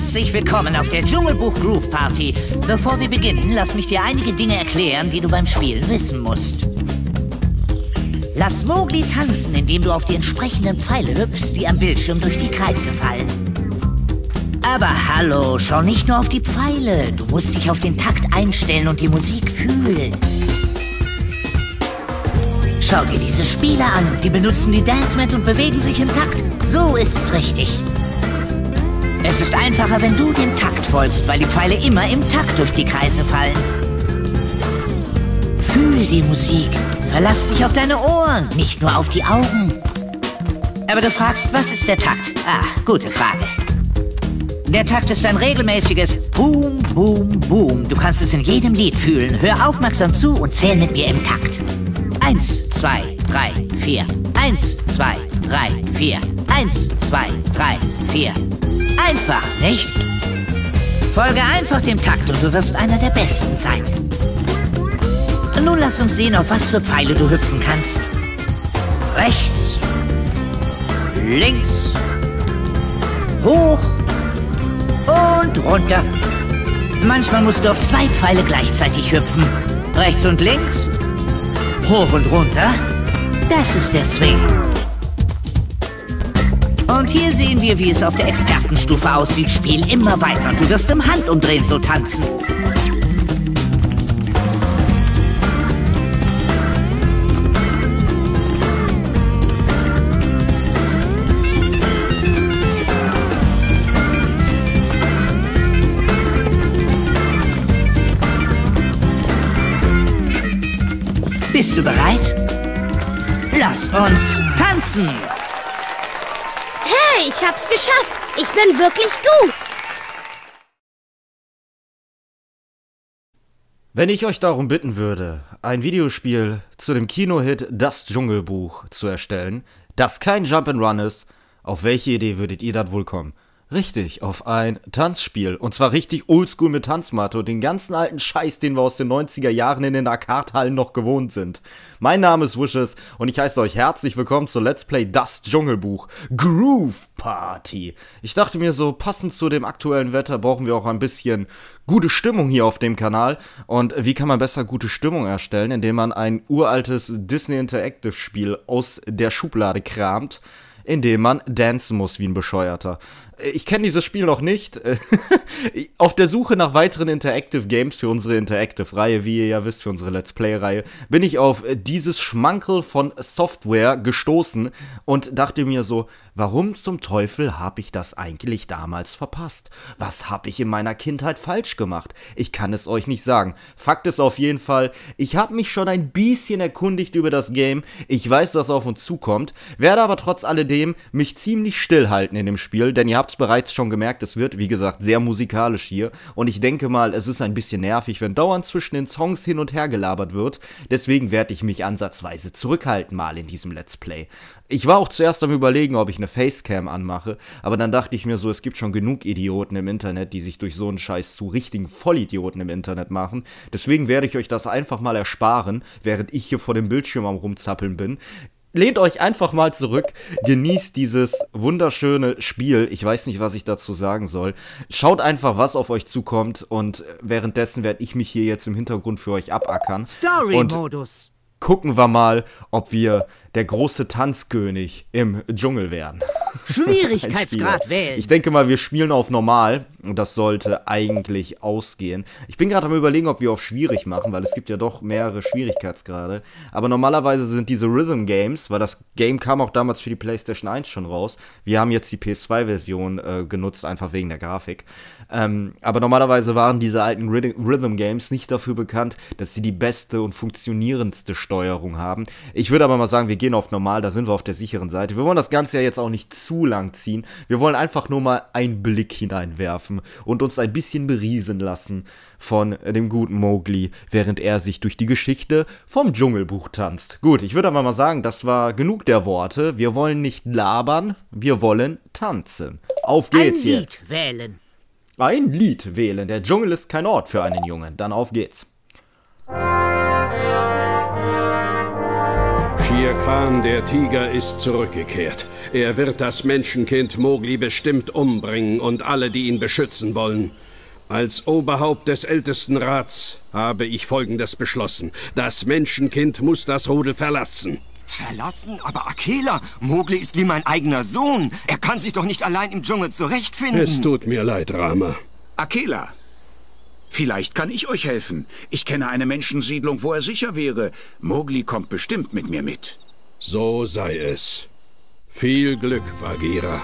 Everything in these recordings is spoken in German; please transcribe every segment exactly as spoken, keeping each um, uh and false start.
Herzlich willkommen auf der Dschungelbuch Groove Party. Bevor wir beginnen, lass mich dir einige Dinge erklären, die du beim Spielen wissen musst. Lass Mowgli tanzen, indem du auf die entsprechenden Pfeile hüpfst, die am Bildschirm durch die Kreise fallen. Aber hallo, schau nicht nur auf die Pfeile. Du musst dich auf den Takt einstellen und die Musik fühlen. Schau dir diese Spieler an. Die benutzen die Dance Mat und bewegen sich im Takt. So ist's richtig. Es ist einfacher, wenn du dem Takt folgst, weil die Pfeile immer im Takt durch die Kreise fallen. Fühl die Musik. Verlass dich auf deine Ohren, nicht nur auf die Augen. Aber du fragst, was ist der Takt? Ah, gute Frage. Der Takt ist ein regelmäßiges Boom, Boom, Boom. Du kannst es in jedem Lied fühlen. Hör aufmerksam zu und zähl mit mir im Takt. Eins, zwei, drei, vier. Eins, zwei, drei, vier. Eins, zwei, drei, vier. Einfach, nicht? Folge einfach dem Takt und du wirst einer der Besten sein. Nun lass uns sehen, auf was für Pfeile du hüpfen kannst. Rechts. Links. Hoch. Und runter. Manchmal musst du auf zwei Pfeile gleichzeitig hüpfen. Rechts und links. Hoch und runter. Das ist der Swing. Und hier sehen wir, wie es auf der Expertenstufe aussieht. Spiel immer weiter und du wirst im Handumdrehen so tanzen. Bist du bereit? Lass uns tanzen! Hey, ich hab's geschafft! Ich bin wirklich gut! Wenn ich euch darum bitten würde, ein Videospiel zu dem Kinohit Das Dschungelbuch zu erstellen, das kein Jump'n'Run ist, auf welche Idee würdet ihr dann wohl kommen? Richtig, auf ein Tanzspiel. Und zwar richtig oldschool mit Tanzmatte und den ganzen alten Scheiß, den wir aus den neunziger Jahren in den Arcade-Hallen noch gewohnt sind. Mein Name ist Wishes und ich heiße euch herzlich willkommen zu Let's Play Das Dschungelbuch Groove Party. Ich dachte mir so, passend zu dem aktuellen Wetter brauchen wir auch ein bisschen gute Stimmung hier auf dem Kanal. Und wie kann man besser gute Stimmung erstellen, indem man ein uraltes Disney Interactive Spiel aus der Schublade kramt, indem man dancen muss wie ein Bescheuerter. Ich kenne dieses Spiel noch nicht. Auf der Suche nach weiteren Interactive Games für unsere Interactive-Reihe, wie ihr ja wisst, für unsere Let's Play-Reihe, bin ich auf dieses Schmankerl von Software gestoßen und dachte mir so, warum zum Teufel habe ich das eigentlich damals verpasst? Was habe ich in meiner Kindheit falsch gemacht? Ich kann es euch nicht sagen. Fakt ist auf jeden Fall, ich habe mich schon ein bisschen erkundigt über das Game. Ich weiß, was auf uns zukommt, werde aber trotz alledem mich ziemlich stillhalten in dem Spiel, denn ihr habt bereits schon gemerkt, es wird, wie gesagt, sehr musikalisch hier und ich denke mal, es ist ein bisschen nervig, wenn dauernd zwischen den Songs hin und her gelabert wird, deswegen werde ich mich ansatzweise zurückhalten mal in diesem Let's Play. Ich war auch zuerst am Überlegen, ob ich eine Facecam anmache, aber dann dachte ich mir so, es gibt schon genug Idioten im Internet, die sich durch so einen Scheiß zu richtigen Vollidioten im Internet machen, deswegen werde ich euch das einfach mal ersparen, während ich hier vor dem Bildschirm am Rumzappeln bin. Lehnt euch einfach mal zurück, genießt dieses wunderschöne Spiel. Ich weiß nicht, was ich dazu sagen soll. Schaut einfach, was auf euch zukommt und währenddessen werde ich mich hier jetzt im Hintergrund für euch abackern. Story-Modus. Gucken wir mal, ob wir der große Tanzkönig im Dschungel werden. Schwierigkeitsgrad wählen. Ich denke mal, wir spielen auf normal und das sollte eigentlich ausgehen. Ich bin gerade am Überlegen, ob wir auf schwierig machen, weil es gibt ja doch mehrere Schwierigkeitsgrade. Aber normalerweise sind diese Rhythm Games, weil das Game kam auch damals für die PlayStation eins schon raus. Wir haben jetzt die P S zwei Version äh, genutzt, einfach wegen der Grafik. Ähm, aber normalerweise waren diese alten Rhythm Games nicht dafür bekannt, dass sie die beste und funktionierendste Steuerung haben. Ich würde aber mal sagen, wir gehen auf normal, da sind wir auf der sicheren Seite. Wir wollen das Ganze ja jetzt auch nicht zu lang ziehen. Wir wollen einfach nur mal einen Blick hineinwerfen und uns ein bisschen beriesen lassen von dem guten Mowgli, während er sich durch die Geschichte vom Dschungelbuch tanzt. Gut, ich würde aber mal sagen, das war genug der Worte. Wir wollen nicht labern, wir wollen tanzen. Auf geht's Ein Lied jetzt. wählen. Ein Lied wählen. Der Dschungel ist kein Ort für einen Jungen. Dann auf geht's. Shere Khan, der Tiger, ist zurückgekehrt. Er wird das Menschenkind Mowgli bestimmt umbringen und alle, die ihn beschützen wollen. Als Oberhaupt des Ältestenrats habe ich Folgendes beschlossen. Das Menschenkind muss das Rudel verlassen. Verlassen? Aber Akela, Mowgli ist wie mein eigener Sohn. Er kann sich doch nicht allein im Dschungel zurechtfinden. Es tut mir leid, Rama. Akela, vielleicht kann ich euch helfen. Ich kenne eine Menschensiedlung, wo er sicher wäre. Mowgli kommt bestimmt mit mir mit. So sei es. Viel Glück, Bagheera.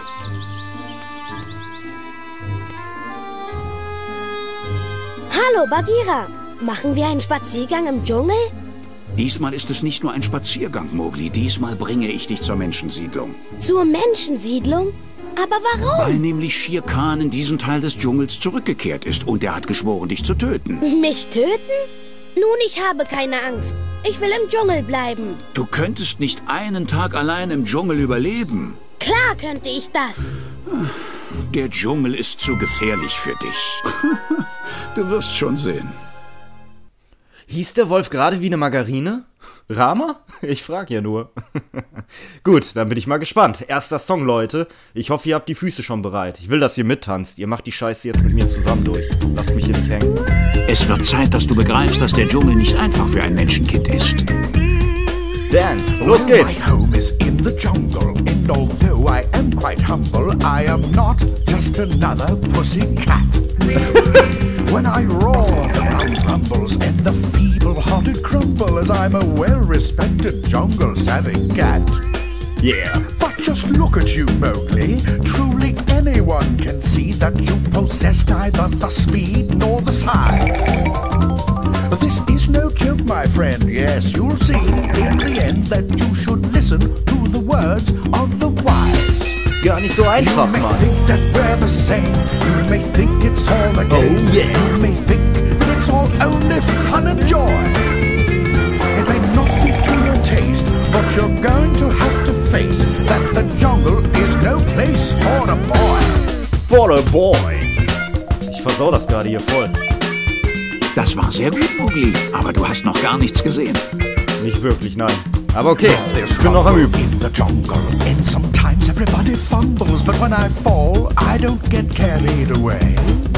Hallo, Bagheera. Machen wir einen Spaziergang im Dschungel? Diesmal ist es nicht nur ein Spaziergang, Mowgli. Diesmal bringe ich dich zur Menschensiedlung. Zur Menschensiedlung? Aber warum? Weil nämlich Shere Khan in diesen Teil des Dschungels zurückgekehrt ist und er hat geschworen, dich zu töten. Mich töten? Nun, ich habe keine Angst. Ich will im Dschungel bleiben. Du könntest nicht einen Tag allein im Dschungel überleben. Klar könnte ich das. Der Dschungel ist zu gefährlich für dich. Du wirst schon sehen. Hieß der Wolf gerade wie eine Margarine? Rama? Ich frag ja nur. Gut, dann bin ich mal gespannt. Erster Song, Leute. Ich hoffe, ihr habt die Füße schon bereit. Ich will, dass ihr mittanzt. Ihr macht die Scheiße jetzt mit mir zusammen durch. Lasst mich hier nicht hängen. Es wird Zeit, dass du begreifst, dass der Dschungel nicht einfach für ein Menschenkind ist. Dance, los geht's! My home is in the jungle, and although I am quite humble, I am not just another pussycat. When I roar, the ground rumbles, and the feeble-hearted crumble, as I'm a well-respected jungle-savvy cat. Yeah! But just look at you, Mowgli. Truly anyone can see that you possess neither the speed nor the size. This is no joke, my friend. Yes, you'll see in the end that you should listen to the words of the wise. Gar nicht so einfach, You may Mann. think that we're the same. You may think it's all a game. Oh, yeah. You may think that it's all only fun and joy. It may not be to your taste, but you're going to have to face that the jungle is no place for a boy. For a boy! Ich versau das gerade hier voll. Das war sehr gut, Mowgli, aber du hast noch gar nichts gesehen. Nicht wirklich, nein. Aber okay, There's ich bin noch am trouble Üben. in the jungle, and sometimes everybody fumbles, but when I fall, I don't get carried away.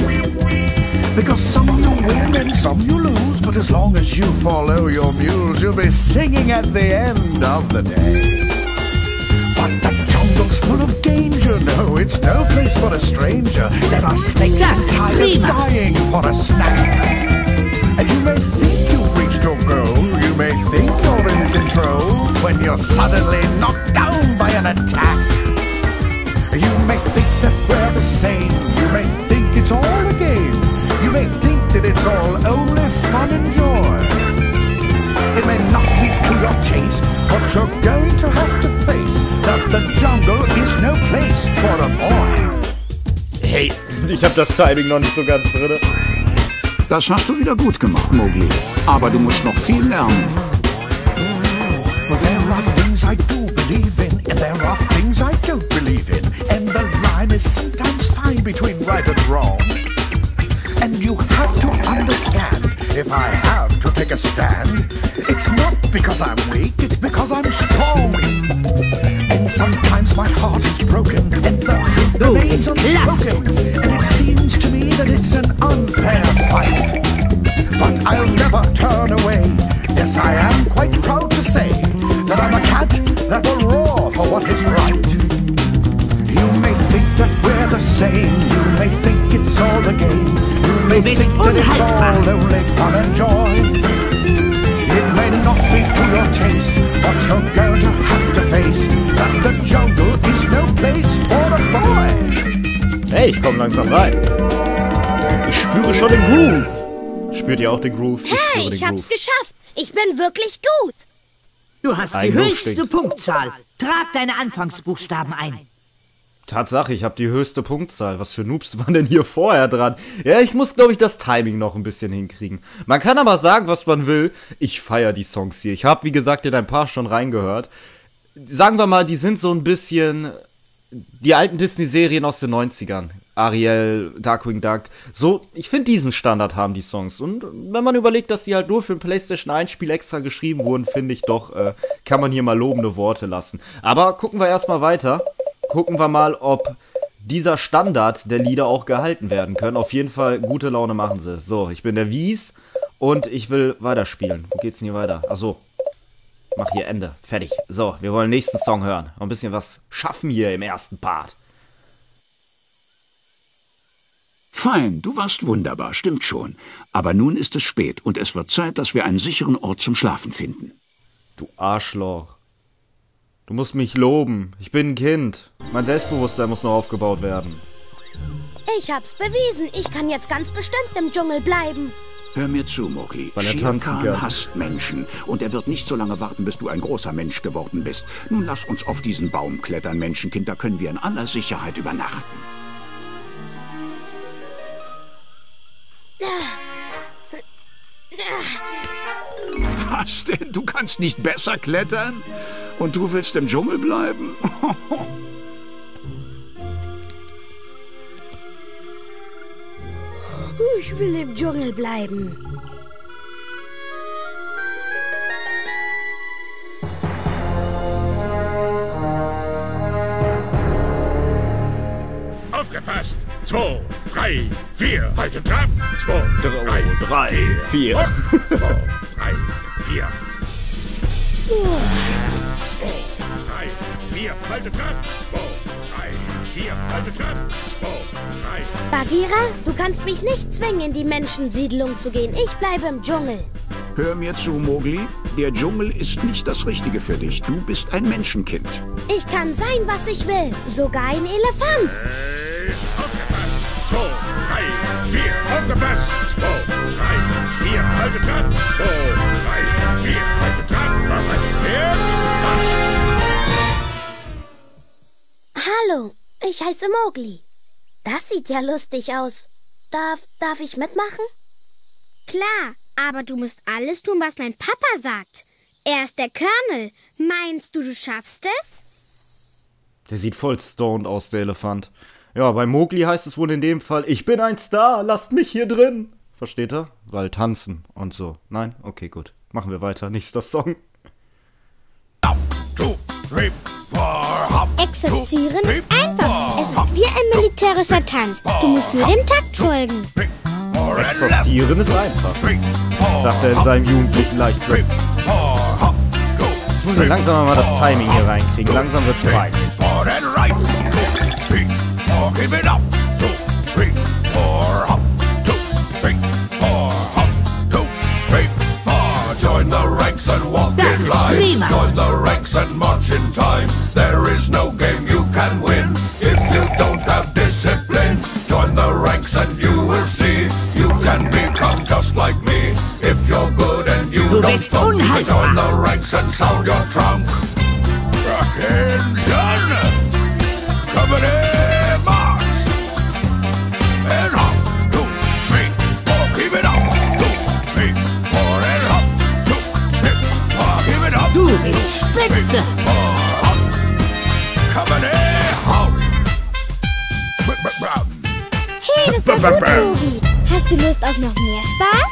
Because some you win and some you lose, but as long as you follow your mules, you'll be singing at the end of the day. But the jungle's full of danger, no, it's no place for a stranger. There are snakes and tigers prima. dying for a snack. And you may think you've reached your goal, you may think you're in control, when you're suddenly knocked down by an attack. You may think that we're the same, you may think it's all a game, you may think that it's all only fun and joy. It may not be to your taste, but you're going to have to face that the jungle is no place for a boy. Hey, ich hab das Timing noch nicht so ganz drin. Das hast du wieder gut gemacht, Mowgli. Aber du musst noch viel lernen. Well, there are things I do believe in, and there are things I don't believe in. And the line is sometimes fine between right and wrong. And you have to understand, if I have to take a stand, it's not because I'm weak, it's because I'm strong. And sometimes my heart is broken, and the truth remains unspoken. And it seems to me that it's an unfair fight. But I'll never turn away. Yes, I am quite proud to say that I'm a cat that will roar for what is right. You may think that we're the same. You may think it's all a game. You may bist think that it's unhaltbar. all only fun and joy. It may not be to your taste, but you're going to have to face that the jungle is no place for a boy. Hey, ich komm langsam rein. Ich spüre schon den Groove. Spürt ihr auch den Groove? Ich Hey, spüre ich den hab's Groove. geschafft. Ich bin wirklich gut. Du hast die Ein höchste Luftig. Punktzahl. Trag deine Anfangsbuchstaben ein. Tatsache, ich habe die höchste Punktzahl. Was für Noobs waren denn hier vorher dran? Ja, ich muss, glaube ich, das Timing noch ein bisschen hinkriegen. Man kann aber sagen, was man will. Ich feiere die Songs hier. Ich habe, wie gesagt, in ein paar schon reingehört. Sagen wir mal, die sind so ein bisschen die alten Disney-Serien aus den neunzigern. Ariel, Darkwing Duck. So, ich finde, diesen Standard haben die Songs. Und wenn man überlegt, dass die halt nur für ein PlayStation eins Spiel extra geschrieben wurden, finde ich doch, äh, kann man hier mal lobende Worte lassen. Aber gucken wir erstmal weiter. Gucken wir mal, ob dieser Standard der Lieder auch gehalten werden können. Auf jeden Fall, gute Laune machen sie. So, ich bin der Wies und ich will weiterspielen. Wo geht's denn hier weiter? Achso. Mach hier Ende. Fertig. So, wir wollen den nächsten Song hören. Noch ein bisschen was schaffen hier im ersten Part. Fein, du warst wunderbar, stimmt schon. Aber nun ist es spät und es wird Zeit, dass wir einen sicheren Ort zum Schlafen finden. Du Arschloch. Du musst mich loben. Ich bin ein Kind. Mein Selbstbewusstsein muss noch aufgebaut werden. Ich hab's bewiesen. Ich kann jetzt ganz bestimmt im Dschungel bleiben. Hör mir zu, Mowgli. Weil er Shere tanzen Khan kann. hasst Menschen und er wird nicht so lange warten, bis du ein großer Mensch geworden bist. Nun lass uns auf diesen Baum klettern, Menschenkind, da können wir in aller Sicherheit übernachten. Was denn? Du kannst nicht besser klettern? Und du willst im Dschungel bleiben? Ich will im Dschungel bleiben. Aufgepasst! Zwei, drei, vier, haltet dran! Zwei, drei, drei, vier. Hopp. Zwei, drei, vier. Zwei, drei, vier, haltet dran! Zwei, drei, vier, haltet dran! Zwei, drei. Bagheera, du kannst mich nicht zwingen, in die Menschensiedlung zu gehen. Ich bleibe im Dschungel. Hör mir zu, Mowgli. Der Dschungel ist nicht das Richtige für dich. Du bist ein Menschenkind. Ich kann sein, was ich will. Sogar ein Elefant. Hey, aufgepasst! Zwei, drei, vier, aufgepasst! Zwei, drei, vier, haltet dran! Zwei, drei, vier, haltet dran! Mama, die Pferd, marsch! Hallo, ich heiße Mowgli. Das sieht ja lustig aus. Darf, darf ich mitmachen? Klar, aber du musst alles tun, was mein Papa sagt. Er ist der Colonel. Meinst du, du schaffst es? Der sieht voll stoned aus, der Elefant. Ja, bei Mowgli heißt es wohl in dem Fall, ich bin ein Star, lasst mich hier drin. Versteht er? Weil tanzen und so. Nein? Okay, gut. Machen wir weiter. Nächster Song. Exerzieren ist einfach. Es ist wie ein militärischer Tanz. Du musst nur dem Takt folgen. Exorzieren ist einfach, sagt er in seinem jugendlichen Leichtsinn. Jetzt müssen wir langsam mal das Timing hier reinkriegen. Langsam wird's frei. Join the ranks and walk in line. Join the ranks and march in time. There is no game you can win if you don't have discipline. Join the ranks and you will see you can become just like me. If you're good and you Du don't bist funk, you can join unhaltbar. the ranks and sound your trunk. Attention! Company march! And hop, two, three, four, keep it up. Two, three, four, and hop, two, three, four, keep it up. Du bist spitze. Company hop. Hey, das war gut, Mowgli. Hast du Lust auf noch mehr Spaß?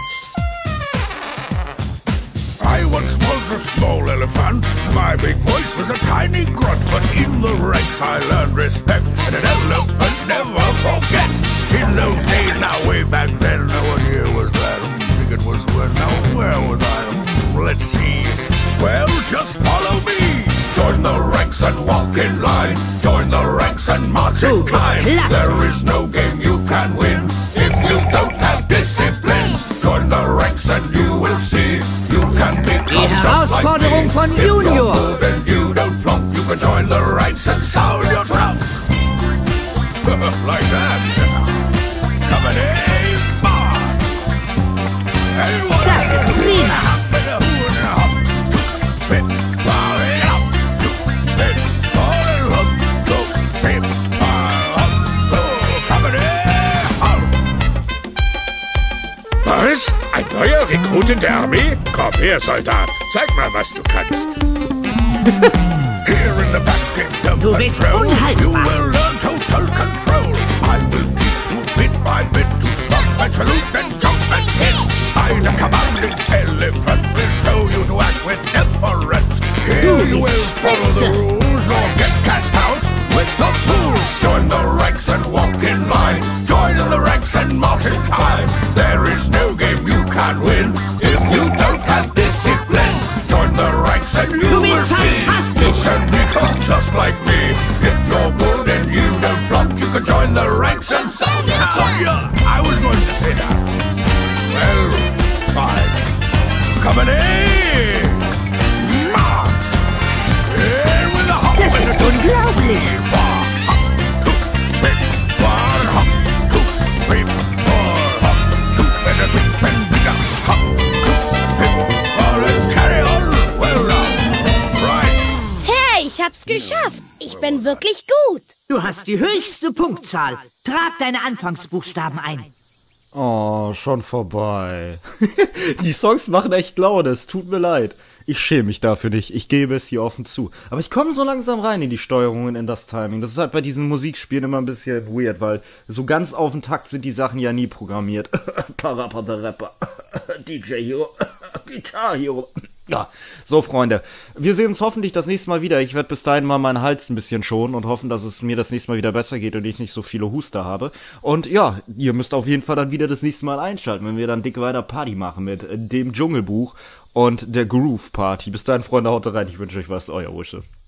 I once was a small elephant. My big voice was a tiny grunt, but in the ranks I learned respect, and an elephant never forgets. In those days, now way back then, what year was that? I think it was when, now where was I? Let's see. Well, just follow me. Join the ranks and walk in line. Join the ranks and march in time. There is no game you can win if you don't have discipline. Join the ranks and you will see you can become Die just like Herausforderung me. von If you're Junior. good and you don't flunk, you can join the ranks and sound your trunk. Like that. Coming in, march. And one Das ist prima. Was? Ein neuer Rekrut in der Armee? Komm her, Soldat. Zeig mal, was du kannst. Here in the back kingdom Du bist You unhaltbar. will learn total control. I will teach you bit by bit to stop and salute and jump and hit. I, the commanding elephant, will show you to act with deference. Here you will follow the rules or get cast out with the fools. Join the ranks and walk in line. Join in the ranks and march in time. There is no game you can win if you don't have discipline. Join the ranks and you Du will bist see fantastisch. you can become just like me. If you're good and you don't flunk, you can join the ranks and sound. Yeah, I was going to say that. Well, fine. Coming in. March. In with a hop Das and ist a unglaublich. Hey, ich hab's geschafft. Ich bin wirklich gut. Du hast die höchste Punktzahl. Trag deine Anfangsbuchstaben ein. Oh, schon vorbei. Die Songs machen echt Laune, es tut mir leid. Ich schäme mich dafür nicht, ich gebe es hier offen zu. Aber ich komme so langsam rein in die Steuerungen, in das Timing. Das ist halt bei diesen Musikspielen immer ein bisschen weird, weil so ganz auf den Takt sind die Sachen ja nie programmiert. Parappa der Rapper, D J Hero, Guitar Hero. Ja, so Freunde, wir sehen uns hoffentlich das nächste Mal wieder. Ich werde bis dahin mal meinen Hals ein bisschen schonen und hoffen, dass es mir das nächste Mal wieder besser geht und ich nicht so viele Huster habe. Und ja, ihr müsst auf jeden Fall dann wieder das nächste Mal einschalten, wenn wir dann dick weiter Party machen mit dem Dschungelbuch und der Groove Party. Bis dahin, Freunde, haut rein. Ich wünsche euch was, euer Wishes.